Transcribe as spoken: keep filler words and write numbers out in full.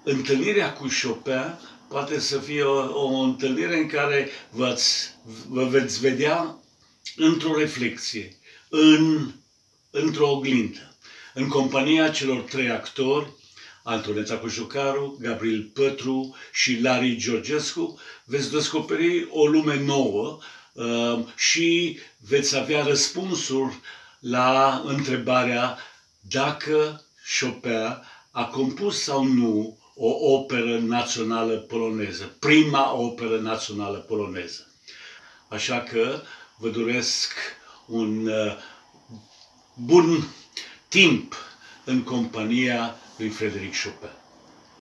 întâlnirea cu Chopin poate să fie o, o întâlnire în care v-ați, vă veți vedea într-o reflexie, în, într-o oglindă, în compania celor trei actori, Antoaneta Cojocaru, Gabriel Pătru și Lari Georgescu, veți descoperi o lume nouă uh, și veți avea răspunsuri la întrebarea dacă Chopin a compus sau nu o operă națională poloneză, prima operă națională poloneză. Așa că vă doresc un uh, bun timp în compania lui Frédéric Chopin.